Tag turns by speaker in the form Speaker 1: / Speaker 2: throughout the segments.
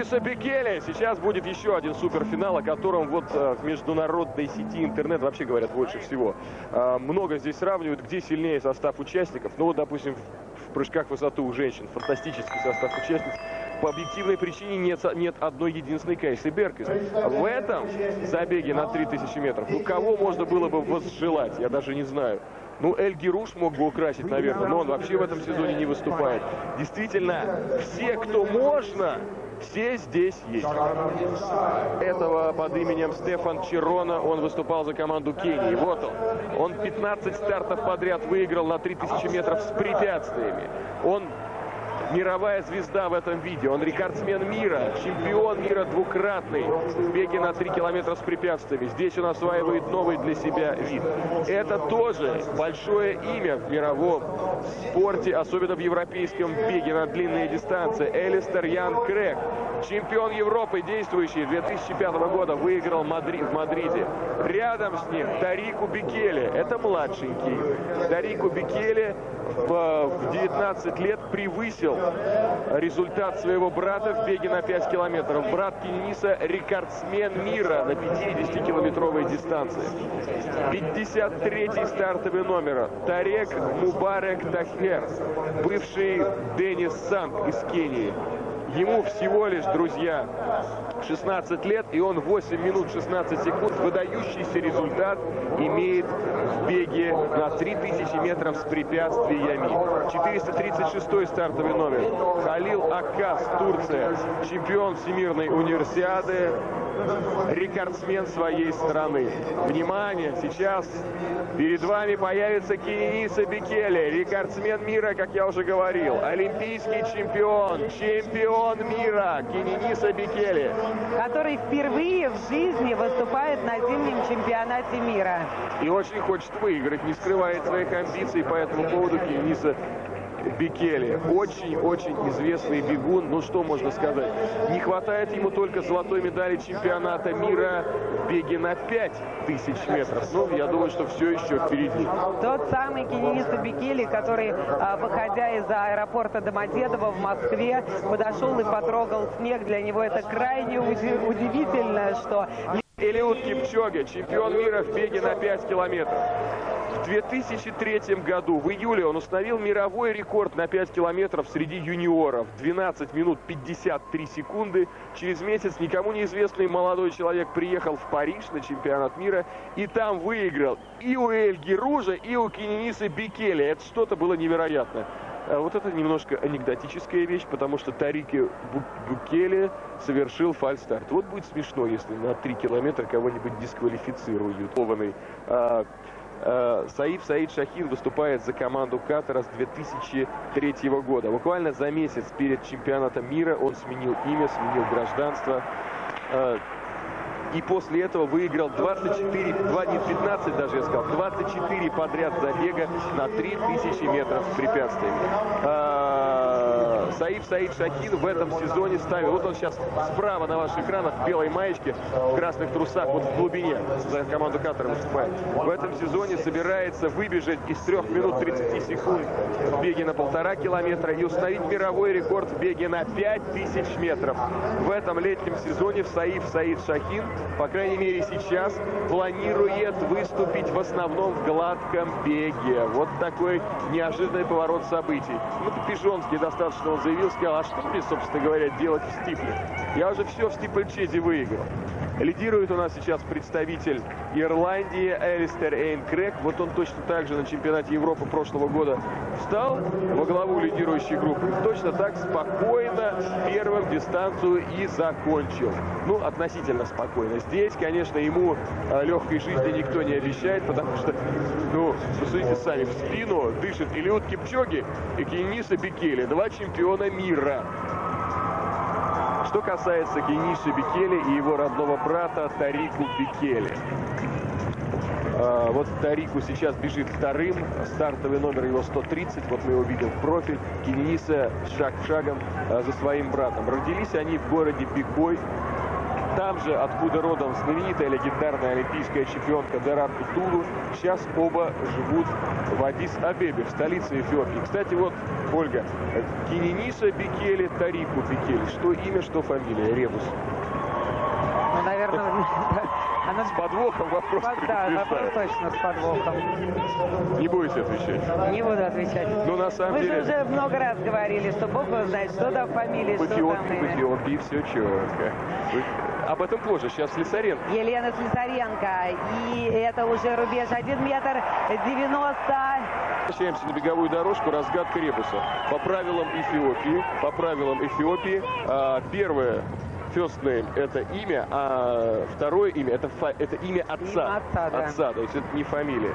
Speaker 1: Кениниса Бекеле. Сейчас будет еще один суперфинал, о котором вот в международной сети интернет вообще говорят больше всего. Много здесь сравнивают, где сильнее состав участников. Ну вот, допустим, в прыжках в высоту у женщин фантастический состав участниц. По объективной причине нет одной единственной Кайсы Беркес. В этом забеге на 3000 метров, ну кого можно было бы возжелать, я даже не знаю. Ну, Эль Гируш мог бы украсить, наверное, но он вообще в этом сезоне не выступает. Действительно, все, кто можно, все здесь есть. Этого под именем Стефан Черона, он выступал за команду Кении. Вот он 15 стартов подряд выиграл на 3000 метров с препятствиями. Он мировая звезда в этом виде. Он рекордсмен мира, чемпион мира двукратный в беге на 3 километра с препятствиями. Здесь он осваивает новый для себя вид. Это тоже большое имя в мировом спорте, особенно в европейском беге на длинные дистанции. Элистер Ян Крэг, чемпион Европы, действующий 2005 года, выиграл в Мадриде. Рядом с ним Тарику Бекеле, это младшенький. Тарику Бекеле в 19 лет превысил результат своего брата в беге на 5 километров. Брат Кениниса рекордсмен мира на 50-километровой дистанции. 53-й стартовый номер. Тарек Мубарек Тахер, бывший Денис Санг из Кении. Ему всего лишь, друзья, 16 лет, и он 8 минут 16 секунд. Выдающийся результат имеет в беге на 3000 метров с препятствиями. 436-й стартовый номер. Халил Аккас, Турция, чемпион Всемирной универсиады, рекордсмен своей страны. Внимание, сейчас перед вами появится Кениниса Бекеле, рекордсмен мира, как я уже говорил, олимпийский чемпион, чемпион мира Кениниса Бекеле,
Speaker 2: который впервые в жизни выступает на зимнем чемпионате мира.
Speaker 1: И очень хочет выиграть, не скрывает своих амбиций по этому поводу Кениниса Бекеле. Очень-очень известный бегун. Ну что можно сказать? Не хватает ему только золотой медали чемпионата мира в беге на 5000 метров. Ну, я думаю, что все еще впереди.
Speaker 2: Тот самый Кениниса Бекеле, который, выходя из аэропорта Домодедово в Москве, подошел и потрогал снег. Для него это крайне удивительно, что...
Speaker 1: Элиуд Кипчоге, чемпион мира в беге на 5 километров. В 2003 году, в июле, он установил мировой рекорд на 5 километров среди юниоров. 12 минут 53 секунды. Через месяц никому неизвестный молодой человек приехал в Париж на чемпионат мира и там выиграл и у Эль Гиружа, и у Кенинисы Бекеле. Это что-то было невероятно. Вот это немножко анекдотическая вещь, потому что Тарику Бекеле совершил фальстарт. Вот будет смешно, если на 3 километра кого-нибудь дисквалифицируют. Саид Шахин выступает за команду Катара с 2003 года. Буквально за месяц перед чемпионатом мира он сменил имя, сменил гражданство. И после этого выиграл 24 подряд забега на 3000 метров с препятствиями. Саид Шахин в этом сезоне ставил, вот он сейчас справа на ваших экранах в белой маечке, в красных трусах, вот в глубине, за команду Катара выступает. В этом сезоне собирается выбежать из 3 минут 30 секунд в беге на 1,5 километра и установить мировой рекорд в беге на 5000 метров. В этом летнем сезоне Саид Шахин, по крайней мере сейчас, планирует выступить в основном в гладком беге. Вот такой неожиданный поворот событий. Ну, Пижонский достаточно, он заявил, сказал, а что мне, собственно говоря, делать в стипле? Я уже все в стипльчезе выиграл. Лидирует у нас сейчас представитель Ирландии Элистер Ян Крэг. Вот он точно так же на чемпионате Европы прошлого года встал во главу лидирующей группы. Точно так спокойно первым дистанцию и закончил. Ну, относительно спокойно. Здесь, конечно, ему легкой жизни никто не обещает, потому что, ну, посмотрите сами, в спину дышит Элиуд Кипчоге и Кениниса Бекеле, 2 чемпиона мира. Что касается Кенинисы Бекеле и его родного брата Тарику Бекеле. Вот Тарику сейчас бежит вторым, стартовый номер его 130, вот мы его видим в профиль. Кениниса шаг шагом за своим братом. Родились они в городе Биг Бой. там же, откуда родом знаменитая легендарная олимпийская чемпионка Дерарту Тулу. Сейчас оба живут в Аддис-Абебе, в столице Эфиопии. Кстати, вот, Ольга, Кенениса Бекеле, Тарику Бекеле. Что имя, что фамилия? Ребус.
Speaker 2: Ну, наверное, она...
Speaker 1: С подвохом вопрос.
Speaker 2: Да, вопрос точно с подвохом.
Speaker 1: Не будете отвечать?
Speaker 2: Не буду отвечать.
Speaker 1: Ну, на самом деле...
Speaker 2: Мы же уже много раз говорили, что Бог его знает, что там фамилия, что там имя.
Speaker 1: В Эфиопии все четко. Об этом позже. Сейчас Слесаренко.
Speaker 2: Елена Слесаренко. И это уже рубеж 1 метр 90.
Speaker 1: Возвращаемся на беговую дорожку. Разгадка ребуса. По правилам Эфиопии, первое first name — это имя, а второе имя — это имя отца. Отца, то есть это не фамилия.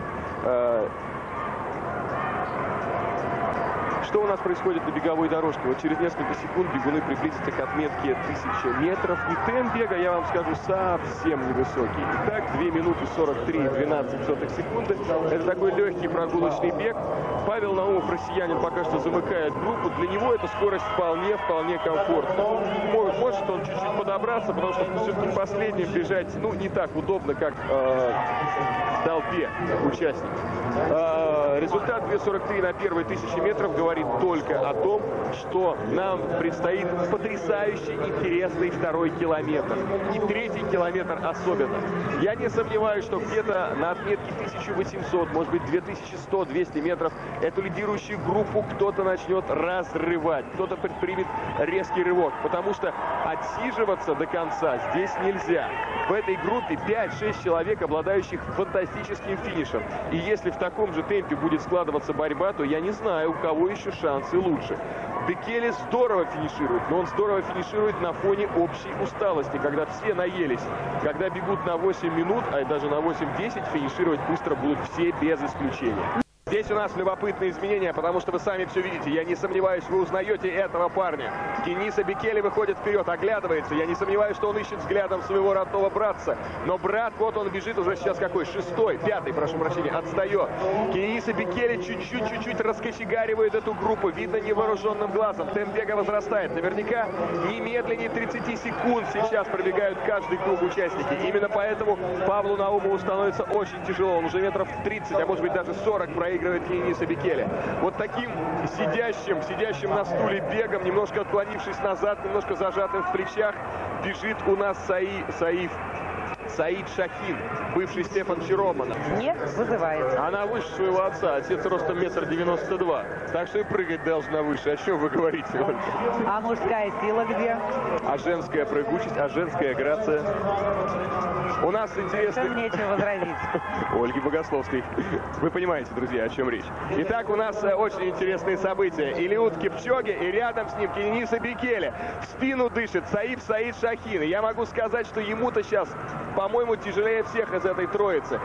Speaker 1: Что у нас происходит на беговой дорожке? Вот через несколько секунд бегуны приблизятся к отметке 1000 метров. И темп бега, я вам скажу, совсем невысокий. Итак, 2 минуты 43,12 секунды. Это такой легкий прогулочный бег. Павел Наумов, россиянин, пока что замыкает группу. Для него эта скорость вполне комфортна. Может он чуть-чуть подобраться, потому что все-таки последним бежать, ну, не так удобно, как в толпе участников. Результат 2:43 на первые 1000 метров говорит только о том, что нам предстоит потрясающий интересный второй километр. И третий километр особенно. Я не сомневаюсь, что где-то на отметке 1800, может быть 2100-200 метров эту лидирующую группу кто-то начнет разрывать, кто-то предпримет резкий рывок, потому что отсиживаться до конца здесь нельзя. В этой группе 5-6 человек, обладающих фантастическим финишем. И если в таком же темпе будет складываться борьба, то я не знаю, у кого еще шансы лучше. Бекеле здорово финиширует, но он здорово финиширует на фоне общей усталости, когда все наелись. Когда бегут на 8 минут, а даже на 8-10, финишировать быстро будут все без исключения. Здесь у нас любопытные изменения, потому что вы сами все видите. Я не сомневаюсь, вы узнаете этого парня. Кенениса Бекеле выходит вперед, оглядывается. Я не сомневаюсь, что он ищет взглядом своего родного братца. Но брат, вот он бежит уже сейчас какой? 6-й, 5-й, прошу прощения, отстает. Кенениса Бекеле чуть-чуть раскочегаривает эту группу. Видно невооруженным глазом. Темп бега возрастает. Наверняка не медленнее 30 секунд сейчас пробегают каждый круг участники. Именно поэтому Павлу Наумову становится очень тяжело. Он уже метров 30, а может быть даже 40 проигрывает Кенениса Бекеле. Вот таким сидящим на стуле бегом, немножко отклонившись назад, немножко зажатым в плечах, бежит у нас Саид Шахин, бывший Стефан Чироманов.
Speaker 2: Не вызывает.
Speaker 1: Она выше своего отца, отец ростом 1,92 м. Так что и прыгать должна выше. О чем вы говорите, Ольга?
Speaker 2: А мужская сила где?
Speaker 1: А женская прыгучесть, а женская грация? У нас интересно...
Speaker 2: Там нечего возразить.
Speaker 1: Ольги Богословской. Вы понимаете, друзья, о чем речь. Итак, у нас очень интересные события. Элиуд Кипчоге и рядом с ним Кенениса Бекеле. В спину дышит Саид Шахин. Я могу сказать, что ему-то сейчас, по-моему, тяжелее всех из этой троицы.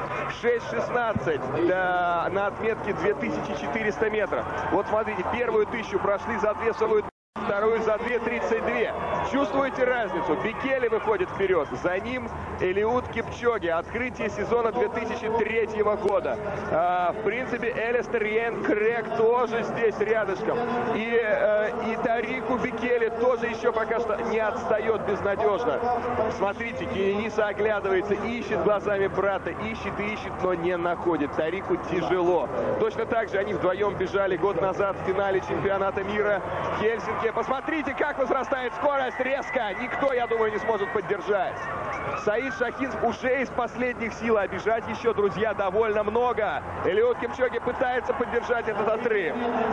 Speaker 1: 6:16 на отметке 2400 метров. Вот смотрите, первую 1000 прошли за 2 вторую за 2:32. Чувствуете разницу? Бекеле выходит вперед. За ним Элиуд Кипчоге. Открытие сезона 2003 года. В принципе, Элистер Йен Крэг тоже здесь рядышком. И Тарику Бекеле тоже еще пока что не отстает безнадежно. Смотрите, Кенениса оглядывается, ищет глазами брата, ищет, но не находит. Тарику тяжело. Точно так же они вдвоем бежали год назад в финале чемпионата мира в Хельсинки. Посмотрите, как возрастает скорость резко. Никто, я думаю, не сможет поддержать. Саид Шахин уже из последних сил, а бежать еще, друзья, довольно много. Элиуд Кипчоге пытается поддержать этот отрыв.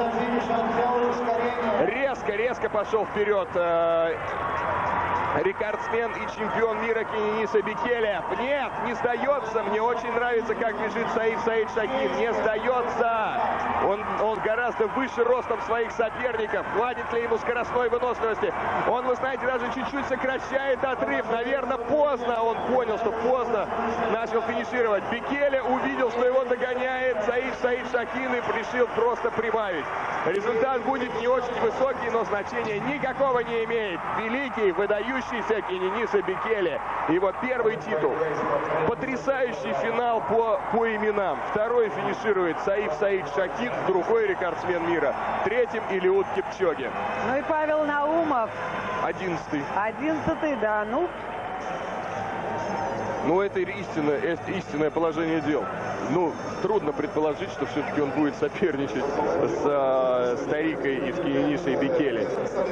Speaker 1: Резко пошел вперед рекордсмен и чемпион мира Кенениса Бекеле. Нет, не сдается. Мне очень нравится, как бежит Саид Шахин. Не сдается. Он гораздо выше ростом своих соперников. Хватит ли ему скоростной выносливости? Он, вы знаете, даже чуть-чуть сокращает отрыв. Наверное, поздно. Он понял, что поздно начал финишировать. Бекеле увидел, что его догоняет Саид Шахин и решил просто прибавить. Результат будет не очень высокий, но значения никакого не имеет. Великий, выдающийся Кенениса Бекеле. Его первый титул. Потрясающий финал по именам. Второй финиширует Саид Шахин, другой рекордсмен мира. Третьим Элиуд Кипчоге.
Speaker 2: Ну и Павел Наумов.
Speaker 1: 11-й.
Speaker 2: 11-й, да. Ну,
Speaker 1: Ну, это истинное положение дел. Ну, трудно предположить, что все-таки он будет соперничать с старикой из Кенинисой Бекеле.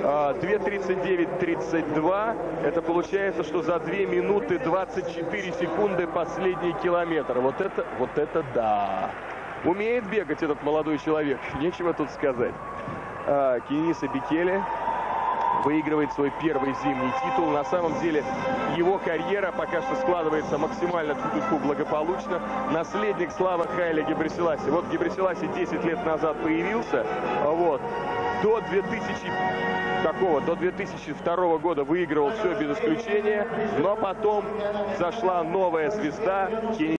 Speaker 1: 2:39:32. Это получается, что за 2 минуты 24 секунды последний километр. Вот это да. Умеет бегать этот молодой человек. Нечего тут сказать. Кениниса Бекеле выигрывает свой первый зимний титул. На самом деле его карьера пока что складывается максимально благополучно. Наследник славы Хайля Гебресиласи. Вот Гебресиласи 10 лет назад появился. Вот. До 2002 года выигрывал все без исключения. Но потом зашла новая звезда.